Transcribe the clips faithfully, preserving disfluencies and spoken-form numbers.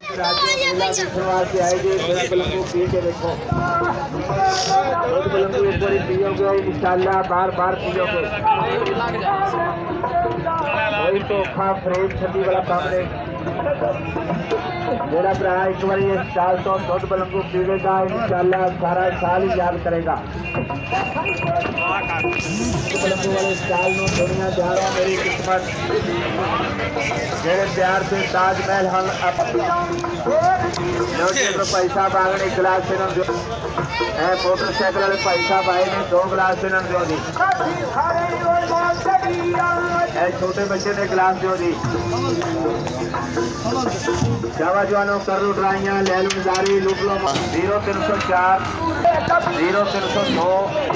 शुरुआत से आएगी को पी के देखो ऊपर ही पियोगे इंशाल्लाह बार बार पियोगे वही तो खा फ्रेश छठी वाला काम ने मेरा भरा एक बार ये साल तो दुध बलंगू पीवेगा इंशाल्लाह सारा साल ही याद करेगा बलंगू वाले साल में दुनिया जा रहा मेरी किस्मत मेरे प्यार से ताजमहल हम तो पैसा मांगने गिलास से न दो मोटरसाइकिल वाले पैसा पाए ने दो गिलास से न दो दी छोटे बच्चे ने गिलास दो दी जावा जवानों कर लो ड्राइयां ले लो जारी लूट लो जीरो तीन सौ चार जीरो तीन सौ दो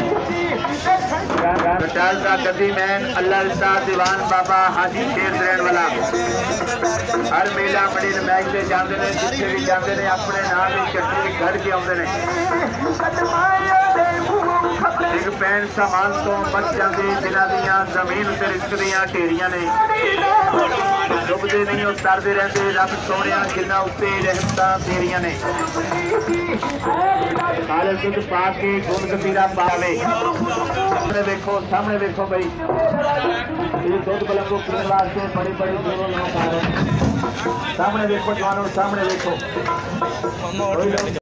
बटाल का गद्दी मैन अल्लाह दीवान बाबा हाजी शेर द्रेन वाला हर मेला बड़ी मैच से जाते हैं जिससे भी जाते हैं अपने नाम ही चटनी घर के आते हैं एक पैन सामान तो बच जाते जिन्हों दियाँ जमीन से रिस्क दियाँ ढेरिया ने डुबते नहीं उतरते रहते रब सोने जिन्ना उत्ते रहमतां तेरिया ने सारे दुध पा के गुण गतीरा पावे सामने देखो सामने देखो भाई ये दुध बलंगू पीने वास्ते बड़ी बड़ी दूरों लोग आ रहे हैं सामने देखो जवानों सामने देखो